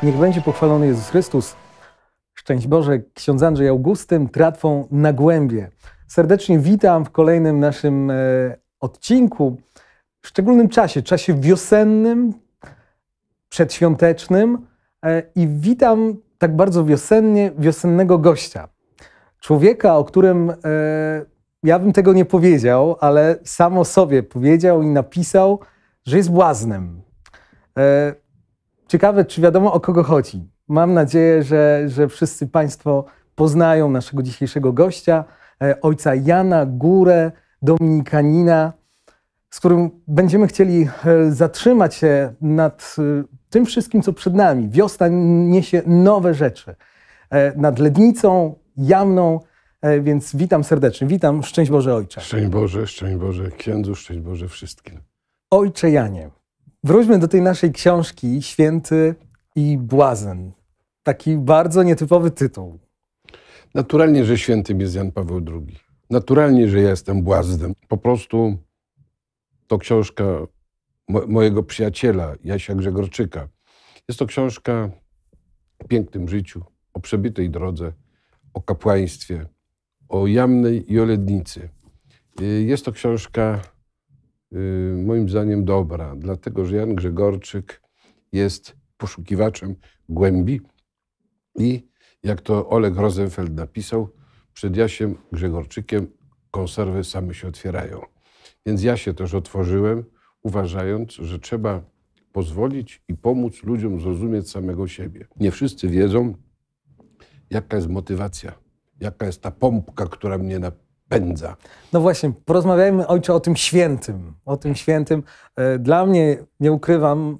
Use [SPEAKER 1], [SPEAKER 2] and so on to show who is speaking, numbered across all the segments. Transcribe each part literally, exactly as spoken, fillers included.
[SPEAKER 1] Niech będzie pochwalony Jezus Chrystus. Szczęść Boże, ksiądz Andrzej Augustyn, tratwą na głębie. Serdecznie witam w kolejnym naszym e, odcinku, w szczególnym czasie, czasie wiosennym, przedświątecznym e, i witam tak bardzo wiosennie wiosennego gościa. Człowieka, o którym e, ja bym tego nie powiedział, ale sam o sobie powiedział i napisał, że jest błaznem. E, ciekawe, czy wiadomo, o kogo chodzi. Mam nadzieję, że, że wszyscy Państwo poznają naszego dzisiejszego gościa, e, ojca Jana Górę, dominikanina, z którym będziemy chcieli e, zatrzymać się nad e, tym wszystkim, co przed nami. Wiosna niesie nowe rzeczy. E, nad Lednicą, Jamną, e, więc witam serdecznie. Witam, szczęść Boże Ojcze.
[SPEAKER 2] Szczęść Boże, szczęść Boże księdzu, szczęść Boże wszystkim.
[SPEAKER 1] Ojcze Janie, wróćmy do tej naszej książki Święty i Błazen. Taki bardzo nietypowy tytuł.
[SPEAKER 2] Naturalnie, że świętym jest Jan Paweł drugi. Naturalnie, że ja jestem błaznem. Po prostu to książka mo mojego przyjaciela Jasia Grzegorczyka. Jest to książka o pięknym życiu, o przebytej drodze, o kapłaństwie, o Jamnej i o Lednicy. Jest to książka moim zdaniem dobra, dlatego że Jan Grzegorczyk jest poszukiwaczem głębi i jak to Oleg Rosenfeld napisał, przed Jasiem Grzegorczykiem konserwy same się otwierają. Więc ja się też otworzyłem, uważając, że trzeba pozwolić i pomóc ludziom zrozumieć samego siebie. Nie wszyscy wiedzą, jaka jest motywacja, jaka jest ta pompka, która mnie napędza.
[SPEAKER 1] No właśnie, porozmawiajmy, ojcze, o tym świętym. O tym świętym. Dla mnie, nie ukrywam,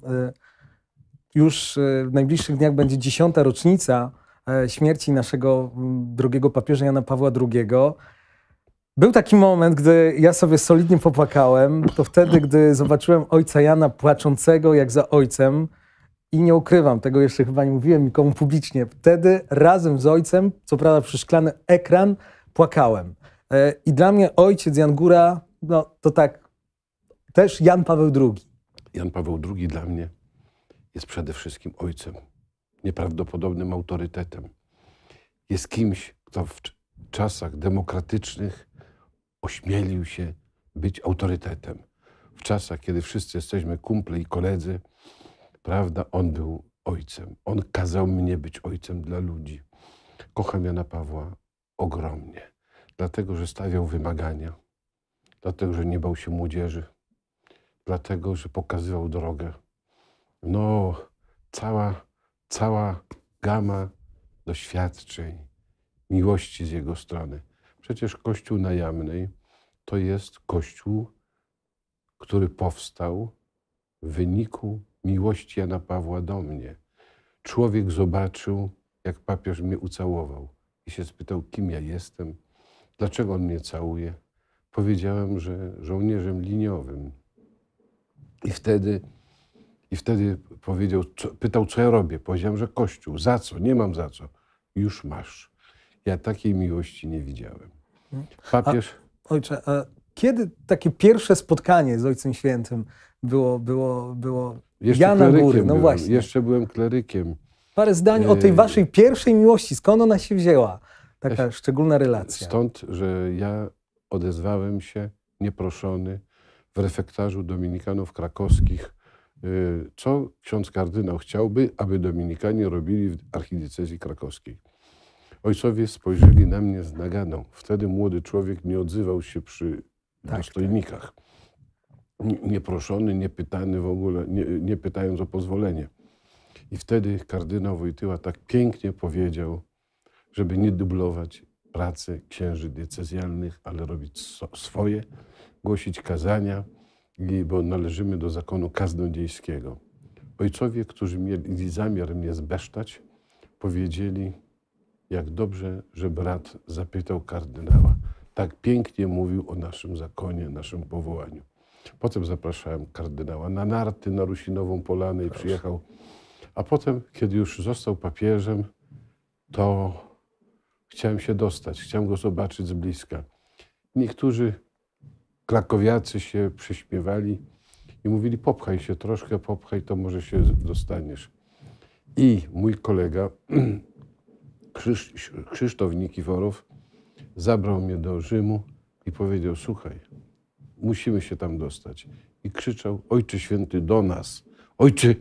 [SPEAKER 1] już w najbliższych dniach będzie dziesiąta rocznica śmierci naszego drugiego papieża Jana Pawła drugiego. Był taki moment, gdy ja sobie solidnie popłakałem. To wtedy, gdy zobaczyłem ojca Jana płaczącego jak za ojcem. I nie ukrywam, tego jeszcze chyba nie mówiłem nikomu publicznie. Wtedy razem z ojcem, co prawda przez szklany ekran, płakałem. I dla mnie ojciec Jan Góra, no to tak, też Jan Paweł drugi.
[SPEAKER 2] Jan Paweł drugi dla mnie jest przede wszystkim ojcem, nieprawdopodobnym autorytetem. Jest kimś, kto w czasach demokratycznych ośmielił się być autorytetem. W czasach, kiedy wszyscy jesteśmy kumple i koledzy, prawda, on był ojcem. On kazał mnie być ojcem dla ludzi. Kocham Jana Pawła ogromnie, dlatego że stawiał wymagania, dlatego że nie bał się młodzieży, dlatego że pokazywał drogę. No, cała, cała gama doświadczeń, miłości z jego strony. Przecież Kościół na Jamnej to jest Kościół, który powstał w wyniku miłości Jana Pawła do mnie. Człowiek zobaczył, jak papież mnie ucałował i się spytał, kim ja jestem, dlaczego on mnie całuje. Powiedziałem, że żołnierzem liniowym. I wtedy, i wtedy powiedział, co, pytał, co ja robię. Powiedziałem, że Kościół. Za co? Nie mam za co. Już masz. Ja takiej miłości nie widziałem. Papież...
[SPEAKER 1] A, ojcze, a kiedy takie pierwsze spotkanie z Ojcem Świętym było, było, było
[SPEAKER 2] Jeszcze
[SPEAKER 1] Jana Góry? No
[SPEAKER 2] byłem,
[SPEAKER 1] właśnie.
[SPEAKER 2] Jeszcze byłem klerykiem.
[SPEAKER 1] Parę zdań o tej waszej pierwszej miłości. Skąd ona się wzięła? Taka ja, szczególna relacja.
[SPEAKER 2] Stąd, że ja odezwałem się nieproszony w refektarzu dominikanów krakowskich, co ksiądz kardynał chciałby, aby dominikanie robili w archidiecezji krakowskiej. Ojcowie spojrzeli na mnie z naganą. Wtedy młody człowiek nie odzywał się przy tak, dostojnikach. Nieproszony, niepytany w ogóle, nie, nie pytając o pozwolenie. I wtedy kardynał Wojtyła tak pięknie powiedział, żeby nie dublować pracy księży diecezjalnych, ale robić so, swoje, głosić kazania, i, bo należymy do zakonu kaznodziejskiego. Ojcowie, którzy mieli zamiar mnie zbesztać, powiedzieli, jak dobrze, że brat zapytał kardynała. Tak pięknie mówił o naszym zakonie, naszym powołaniu. Potem zapraszałem kardynała na narty, na Rusinową Polanę i przyjechał. A potem, kiedy już został papieżem, to chciałem się dostać, chciałem go zobaczyć z bliska. Niektórzy krakowiacy się przyśmiewali i mówili, popchaj się troszkę, popchaj, to może się dostaniesz. I mój kolega Krzysz, Krzysztof Nikiforow zabrał mnie do Rzymu i powiedział: słuchaj, musimy się tam dostać. I krzyczał: Ojcze Święty, do nas! Ojcze,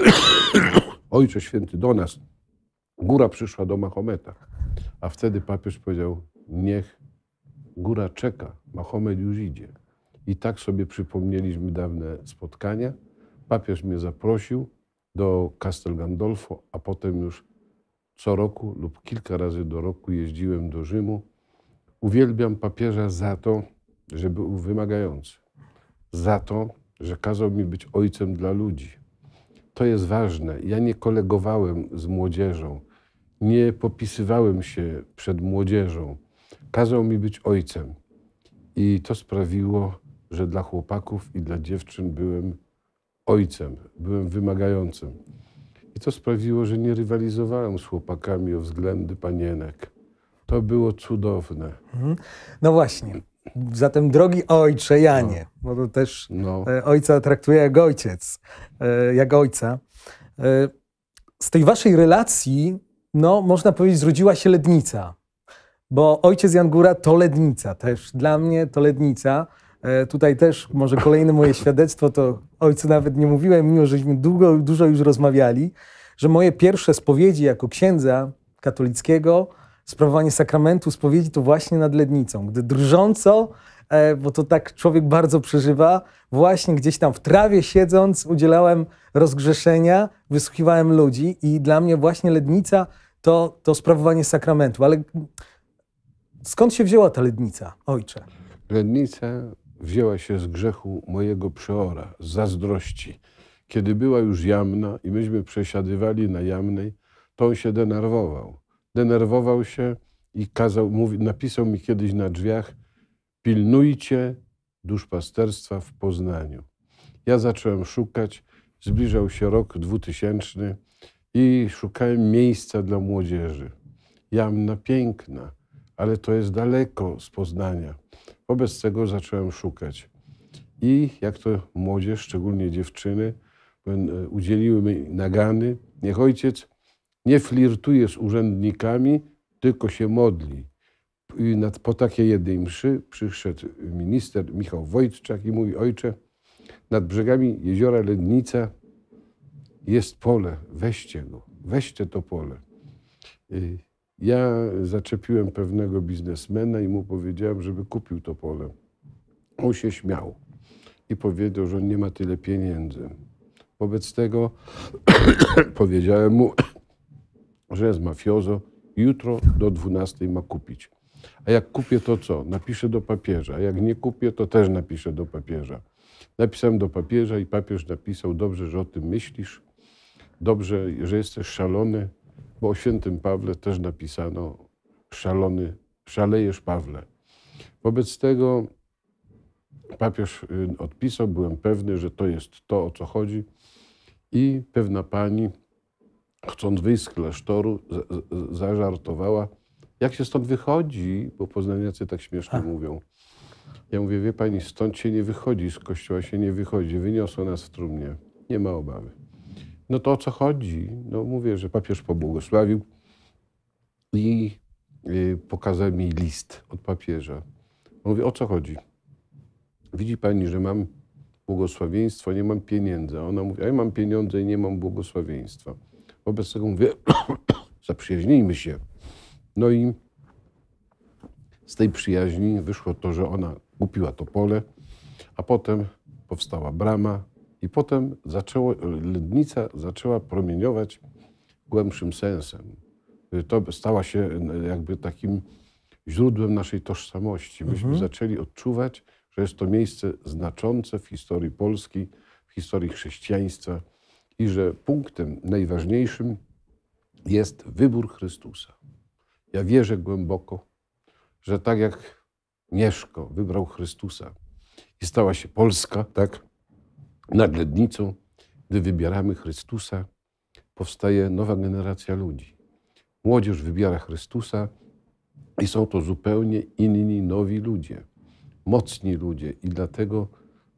[SPEAKER 2] Ojcze Święty, do nas! Góra przyszła do Mahometa. A wtedy papież powiedział: niech góra czeka, Mahomet już idzie. I tak sobie przypomnieliśmy dawne spotkania. Papież mnie zaprosił do Castel Gandolfo, a potem już co roku lub kilka razy do roku jeździłem do Rzymu. Uwielbiam papieża za to, że był wymagający. Za to, że kazał mi być ojcem dla ludzi. To jest ważne. Ja nie kolegowałem z młodzieżą. Nie popisywałem się przed młodzieżą. Kazał mi być ojcem. I to sprawiło, że dla chłopaków i dla dziewczyn byłem ojcem, byłem wymagającym. I to sprawiło, że nie rywalizowałem z chłopakami o względy panienek. To było cudowne.
[SPEAKER 1] No właśnie. Zatem drogi ojcze Janie, no. bo to też
[SPEAKER 2] no.
[SPEAKER 1] ojca traktuje jak ojciec, jak ojca. Z tej waszej relacji, no można powiedzieć, zrodziła się Lednica. Bo ojciec Jan Góra to Lednica też. Dla mnie to Lednica. Tutaj też może kolejne moje świadectwo, to ojcu nawet nie mówiłem, mimo żeśmy długo, dużo już rozmawiali, że moje pierwsze spowiedzi jako księdza katolickiego, sprawowanie sakramentu spowiedzi to właśnie nad Lednicą, gdy drżąco, bo to tak człowiek bardzo przeżywa, właśnie gdzieś tam w trawie siedząc udzielałem rozgrzeszenia, wysłuchiwałem ludzi i dla mnie właśnie Lednica to, to sprawowanie sakramentu. Ale skąd się wzięła ta Lednica, ojcze?
[SPEAKER 2] Lednica wzięła się z grzechu mojego przeora, z zazdrości. Kiedy była już Jamna i myśmy przesiadywali na Jamnej, to on się denerwował. Denerwował się i kazał, mówi, napisał mi kiedyś na drzwiach: pilnujcie duszpasterstwa w Poznaniu. Ja zacząłem szukać, zbliżał się rok dwutysięczny i szukałem miejsca dla młodzieży. Jamna piękna, ale to jest daleko z Poznania. Wobec tego zacząłem szukać. I jak to młodzież, szczególnie dziewczyny, udzieliły mi nagany: niech ojciec nie flirtuje z urzędnikami, tylko się modli. I nad, po takiej jednej mszy przyszedł minister Michał Wojtczak i mówi: ojcze, nad brzegami jeziora Lednica jest pole, weźcie go, weźcie to pole. Ja zaczepiłem pewnego biznesmena i mu powiedziałem, żeby kupił to pole. On się śmiał i powiedział, że on nie ma tyle pieniędzy. Wobec tego powiedziałem mu, że jest mafiozo, jutro do dwunastej ma kupić. A jak kupię, to co? Napiszę do papieża. A jak nie kupię, to też napiszę do papieża. Napisałem do papieża i papież napisał: dobrze, że o tym myślisz, dobrze, że jesteś szalony, bo o świętym Pawle też napisano: szalony, szalejesz Pawle. Wobec tego papież odpisał, byłem pewny, że to jest to, o co chodzi. I pewna pani, chcąc wyjść z klasztoru, zażartowała: jak się stąd wychodzi, bo poznaniacy tak śmiesznie A. mówią. Ja mówię: wie pani, stąd się nie wychodzi, z kościoła się nie wychodzi, wyniosło nas w trumnie, nie ma obawy. No to o co chodzi? No mówię, że papież pobłogosławił i y, pokazał mi list od papieża. Mówię: o co chodzi? Widzi pani, że mam błogosławieństwo, nie mam pieniędzy. A ona mówi: a ja mam pieniądze i nie mam błogosławieństwa. Wobec tego mówię: zaprzyjaźnijmy się. No i z tej przyjaźni wyszło to, że ona kupiła to pole, a potem powstała brama i potem zaczęło, Lednica zaczęła promieniować głębszym sensem. To stała się jakby takim źródłem naszej tożsamości. Myśmy mhm. zaczęli odczuwać, że jest to miejsce znaczące w historii Polski, w historii chrześcijaństwa i że punktem najważniejszym jest wybór Chrystusa. Ja wierzę głęboko, że tak jak Mieszko wybrał Chrystusa i stała się Polska, tak, nad Lednicą, gdy wybieramy Chrystusa, powstaje nowa generacja ludzi. Młodzież wybiera Chrystusa i są to zupełnie inni, nowi ludzie, mocni ludzie i dlatego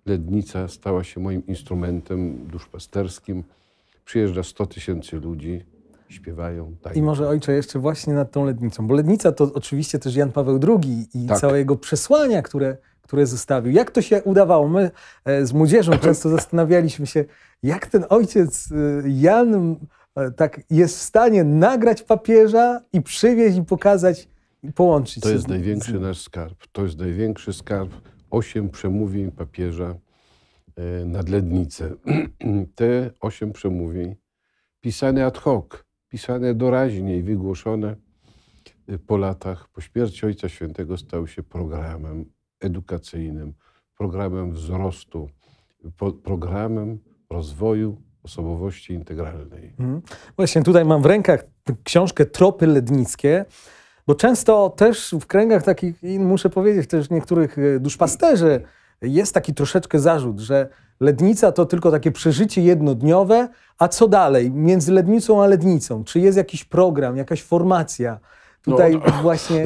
[SPEAKER 2] Lednica stała się moim instrumentem duszpasterskim. Przyjeżdża sto tysięcy ludzi śpiewają.
[SPEAKER 1] I może ojcze jeszcze właśnie nad tą Lednicą, bo Lednica to oczywiście też Jan Paweł drugi i
[SPEAKER 2] Tak.
[SPEAKER 1] całe jego przesłania, które, które zostawił. Jak to się udawało? My e, z młodzieżą często zastanawialiśmy się, jak ten ojciec e, Jan e, tak jest w stanie nagrać papieża i przywieźć i pokazać i połączyć.
[SPEAKER 2] To jest
[SPEAKER 1] z,
[SPEAKER 2] największy
[SPEAKER 1] z
[SPEAKER 2] nasz skarb. To jest największy skarb. Osiem przemówień papieża e, nad Lednicę. Te osiem przemówień pisane ad hoc, pisane doraźnie i wygłoszone po latach, po śmierci Ojca Świętego stały się programem edukacyjnym, programem wzrostu, po, programem rozwoju osobowości integralnej.
[SPEAKER 1] Mhm. Właśnie tutaj mam w rękach książkę Tropy Lednickie, bo często też w kręgach takich, i muszę powiedzieć też niektórych duszpasterzy, jest taki troszeczkę zarzut, że Lednica to tylko takie przeżycie jednodniowe, a co dalej między Lednicą a Lednicą? Czy jest jakiś program, jakaś formacja? Tutaj
[SPEAKER 2] no,
[SPEAKER 1] właśnie...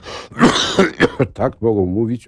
[SPEAKER 2] Tak mogą mówić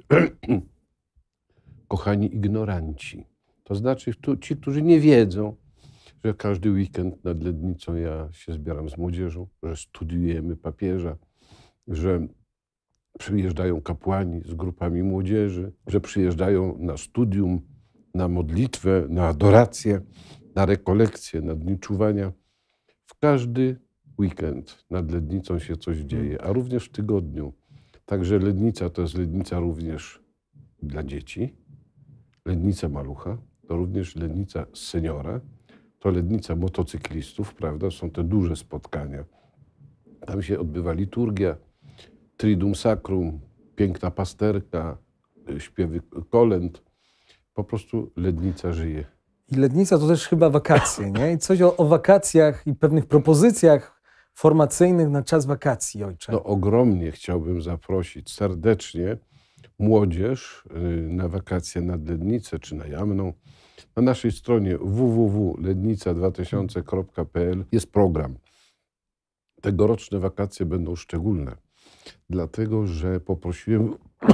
[SPEAKER 2] kochani ignoranci. To znaczy ci, którzy nie wiedzą, że każdy weekend nad Lednicą ja się zbieram z młodzieżą, że studiujemy papieża, że przyjeżdżają kapłani z grupami młodzieży, że przyjeżdżają na studium, na modlitwę, na adorację, na rekolekcję, na dni czuwania. W każdy weekend nad Lednicą się coś dzieje, a również w tygodniu. Także Lednica to jest Lednica również dla dzieci, Lednica Malucha, to również Lednica Seniora, to Lednica motocyklistów, prawda? Są te duże spotkania. Tam się odbywa liturgia, Triduum Sacrum, piękna pasterka, śpiewy kolęd. Po prostu Lednica żyje.
[SPEAKER 1] I Lednica to też chyba wakacje, nie? I coś o, o wakacjach i pewnych propozycjach formacyjnych na czas wakacji, ojcze.
[SPEAKER 2] No ogromnie chciałbym zaprosić serdecznie młodzież na wakacje nad Lednicę czy na Jamną. Na naszej stronie w w w kropka lednica dwa tysiące kropka p l jest program. Tegoroczne wakacje będą szczególne, dlatego że poprosiłem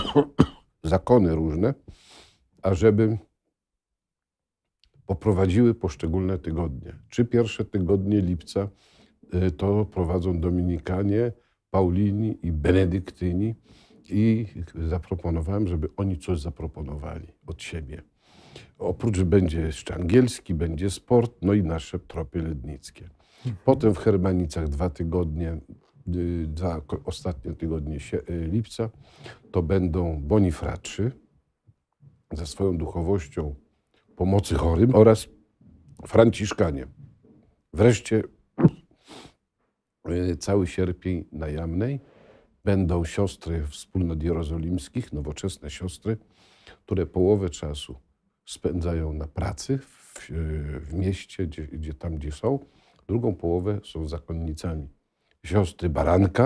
[SPEAKER 2] zakony różne, ażeby poprowadziły poszczególne tygodnie. Czy pierwsze tygodnie lipca to prowadzą Dominikanie, Paulini i Benedyktyni i zaproponowałem, żeby oni coś zaproponowali od siebie. Oprócz będzie jeszcze angielski, będzie sport, no i nasze tropy lednickie. Potem w Hermanicach dwa tygodnie, dwa ostatnie tygodnie lipca to będą bonifraczy ze swoją duchowością pomocy chorym oraz franciszkanie. Wreszcie cały sierpień na Jamnej będą siostry wspólnot jerozolimskich, nowoczesne siostry, które połowę czasu spędzają na pracy w, w mieście, gdzie, gdzie, tam gdzie są. Drugą połowę są zakonnicami. Siostry Baranka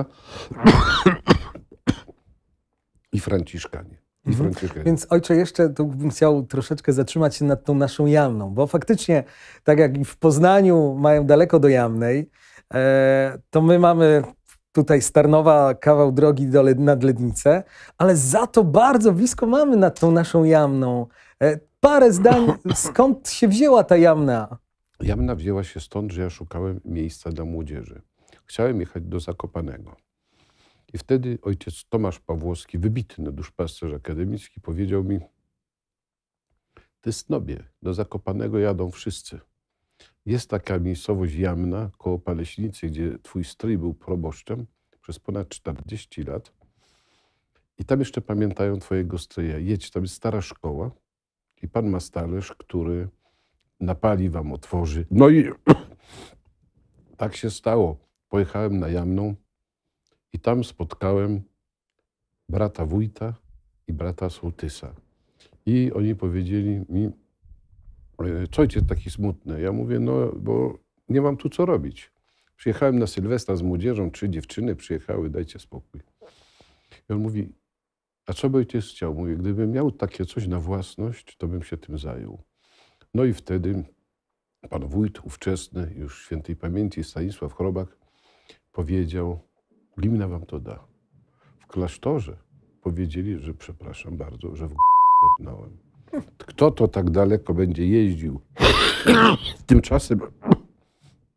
[SPEAKER 2] i franciszkanie. I franciszkanie.
[SPEAKER 1] Więc ojcze, jeszcze to bym chciał troszeczkę zatrzymać się nad tą naszą Jamną, bo faktycznie, tak jak i w Poznaniu mają daleko do Jamnej, e, to my mamy tutaj z Tarnowa kawał drogi do, nad Lednicę, ale za to bardzo blisko mamy nad tą naszą Jamną. E, parę zdań, skąd się wzięła ta Jamna?
[SPEAKER 2] Jamna wzięła się stąd, że ja szukałem miejsca dla młodzieży. Chciałem jechać do Zakopanego. I wtedy ojciec Tomasz Pawłowski, wybitny duszpasterz akademicki, powiedział mi: ty snobie, do Zakopanego jadą wszyscy. Jest taka miejscowość Jamna koło Paleśnicy, gdzie twój stryj był proboszczem przez ponad czterdzieści lat. I tam jeszcze pamiętają twojego stryja. Jedź, tam jest stara szkoła i pan ma talerz, który napali wam, otworzy. No i tak się stało. Pojechałem na Jamną i tam spotkałem brata wójta i brata sołtysa. I oni powiedzieli mi: co ojciec taki smutny? Ja mówię: no bo nie mam tu co robić. Przyjechałem na Sylwestra z młodzieżą, trzy dziewczyny przyjechały, dajcie spokój. I on mówi: a co by ojciec chciał? Mówię: gdybym miał takie coś na własność, to bym się tym zajął. No i wtedy pan wójt ówczesny, już świętej pamięci, Stanisław Chrobak, powiedział: gmina wam to da. W klasztorze powiedzieli, że przepraszam bardzo, że w g***nąłem. Kto to tak daleko będzie jeździł? Tymczasem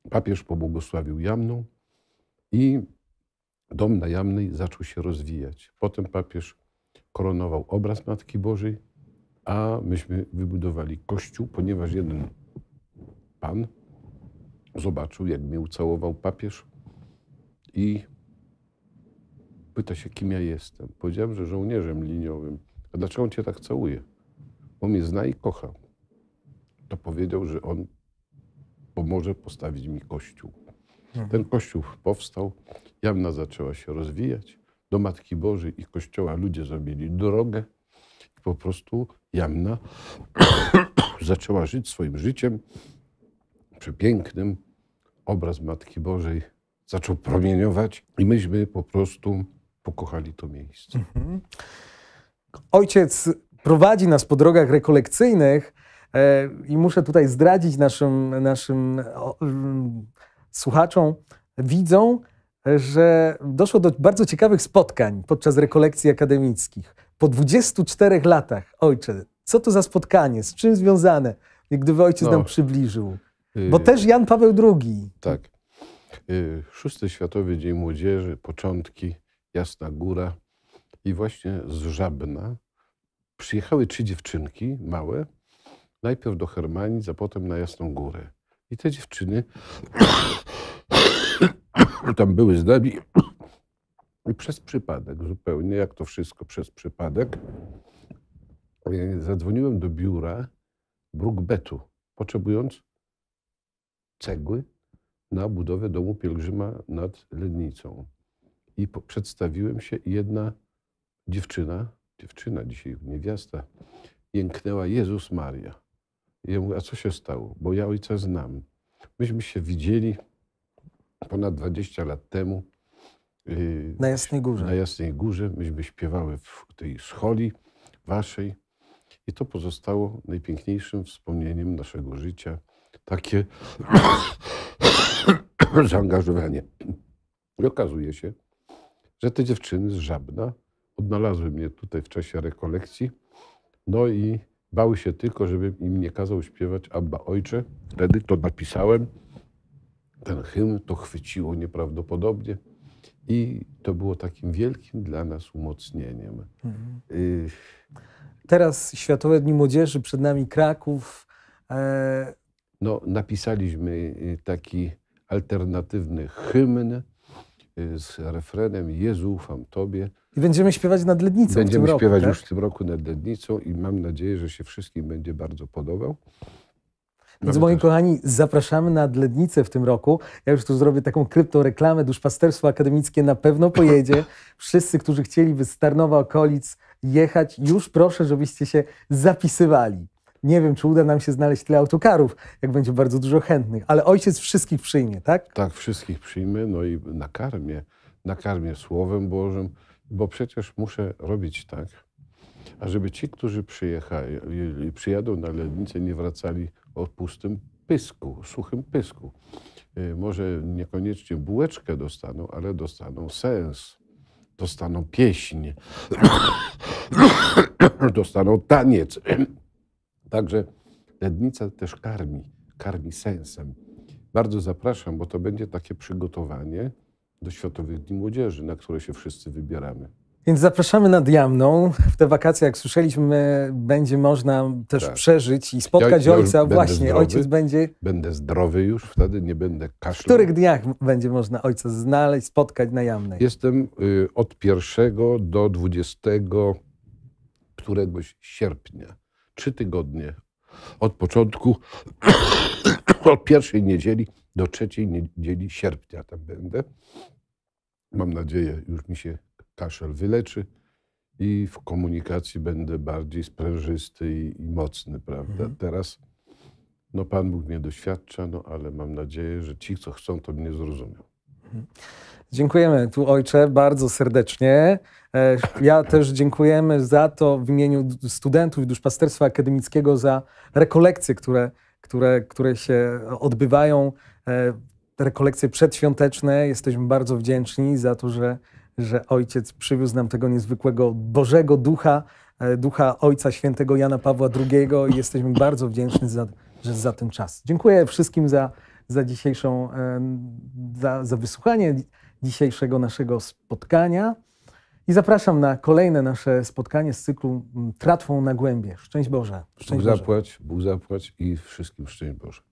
[SPEAKER 2] papież pobłogosławił Jamną i dom na Jamnej zaczął się rozwijać. Potem papież koronował obraz Matki Bożej, a myśmy wybudowali kościół, ponieważ jeden pan zobaczył, jak mnie ucałował papież i pyta się, kim ja jestem. Powiedziałem, że żołnierzem liniowym. A dlaczego on cię tak całuje? Bo mnie zna i kocha. To powiedział, że on pomoże postawić mi kościół. Mhm. Ten kościół powstał, Jamna zaczęła się rozwijać. Do Matki Bożej i kościoła ludzie zrobili drogę. I po prostu Jamna zaczęła żyć swoim życiem przepięknym. Obraz Matki Bożej zaczął promieniować i myśmy po prostu pokochali to miejsce. Mhm.
[SPEAKER 1] Ojciec prowadzi nas po drogach rekolekcyjnych e, i muszę tutaj zdradzić naszym, naszym o, słuchaczom, widzą, że doszło do bardzo ciekawych spotkań podczas rekolekcji akademickich. Po dwudziestu czterech latach, ojcze, co to za spotkanie, z czym związane? Jak gdyby ojciec no, nam przybliżył. Bo yy, też Jan Paweł drugi.
[SPEAKER 2] Tak. Yy, Szósty Światowy Dzień Młodzieży, początki, Jasna Góra i właśnie z Żabna przyjechały trzy dziewczynki małe, najpierw do Hermanic, a potem na Jasną Górę. I te dziewczyny tam były z nami i przez przypadek zupełnie, jak to wszystko przez przypadek, zadzwoniłem do biura Brukbetu, potrzebując cegły na budowę domu pielgrzyma nad Lednicą. I po, przedstawiłem się i jedna dziewczyna, dziewczyna dzisiaj niewiasta, jęknęła: Jezus Maria. I ja mówię: a co się stało? Bo ja ojca znam. Myśmy się widzieli ponad dwadzieścia lat temu. Yy,
[SPEAKER 1] na Jasnej Górze.
[SPEAKER 2] Na Jasnej Górze. Myśmy śpiewały w tej scholi waszej. I to pozostało najpiękniejszym wspomnieniem naszego życia. Takie zaangażowanie. I okazuje się, że te dziewczyny z Żabna odnalazły mnie tutaj w czasie rekolekcji. No i bały się tylko, żebym im nie kazał śpiewać Abba Ojcze. Wtedy to napisałem. Ten hymn to chwyciło nieprawdopodobnie. I to było takim wielkim dla nas umocnieniem. Mhm. Y
[SPEAKER 1] Teraz Światowe Dni Młodzieży, przed nami Kraków. E...
[SPEAKER 2] No, napisaliśmy taki alternatywny hymn z refrenem Jezu, ufam Tobie.
[SPEAKER 1] I będziemy śpiewać nad Lednicą
[SPEAKER 2] Będziemy
[SPEAKER 1] w tym
[SPEAKER 2] śpiewać
[SPEAKER 1] roku,
[SPEAKER 2] już
[SPEAKER 1] tak?
[SPEAKER 2] w tym roku nad Lednicą i mam nadzieję, że się wszystkim będzie bardzo podobał.
[SPEAKER 1] Więc moi też... kochani, zapraszamy nad Lednicę w tym roku. Ja już tu zrobię taką kryptoreklamę. Duszpasterstwo akademickie na pewno pojedzie. Wszyscy, którzy chcieliby z Tarnowa, okolic jechać, już proszę, żebyście się zapisywali. Nie wiem, czy uda nam się znaleźć tyle autokarów, jak będzie bardzo dużo chętnych, ale ojciec wszystkich przyjmie, tak?
[SPEAKER 2] Tak, wszystkich przyjmę, no i nakarmię, nakarmię Słowem Bożym, bo przecież muszę robić tak, ażeby ci, którzy przyjechali, przyjadą na Lednicę, nie wracali o pustym pysku, suchym pysku. Może niekoniecznie bułeczkę dostaną, ale dostaną sens, dostaną pieśń, dostaną taniec. Także Lednica też karmi, karmi sensem. Bardzo zapraszam, bo to będzie takie przygotowanie do Światowych Dni Młodzieży, na które się wszyscy wybieramy.
[SPEAKER 1] Więc zapraszamy nad Jamną. W te wakacje, jak słyszeliśmy, będzie można też tak. przeżyć i spotkać ja, ja ojca. Właśnie, zdrowy, ojciec będzie...
[SPEAKER 2] Będę zdrowy już, wtedy nie będę kaszlał.
[SPEAKER 1] W których dniach będzie można ojca znaleźć, spotkać na Jamnej?
[SPEAKER 2] Jestem y, od pierwszego do dwudziestego któregoś sierpnia. Trzy tygodnie. Od początku, od pierwszej niedzieli do trzeciej niedzieli sierpnia tam będę. Mam nadzieję, już mi się kaszel wyleczy i w komunikacji będę bardziej sprężysty i, i mocny, prawda? Mhm. Teraz no Pan Bóg mnie doświadcza, no ale mam nadzieję, że ci, co chcą, to mnie zrozumią.
[SPEAKER 1] Mhm. Dziękujemy tu, ojcze, bardzo serdecznie. Ja też dziękujemy za to w imieniu studentów i Duszpasterstwa Akademickiego za rekolekcje, które, które, które się odbywają, rekolekcje przedświąteczne. Jesteśmy bardzo wdzięczni za to, że, że ojciec przywiózł nam tego niezwykłego Bożego Ducha, Ducha Ojca Świętego Jana Pawła drugiego i jesteśmy bardzo wdzięczni za, za ten czas. Dziękuję wszystkim za za dzisiejszą, za, za wysłuchanie dzisiejszego naszego spotkania i zapraszam na kolejne nasze spotkanie z cyklu Tratwą na głębie. Szczęść Boże. Szczęść
[SPEAKER 2] Bóg
[SPEAKER 1] Boże.
[SPEAKER 2] zapłać, Bóg zapłać i wszystkim szczęść Boże.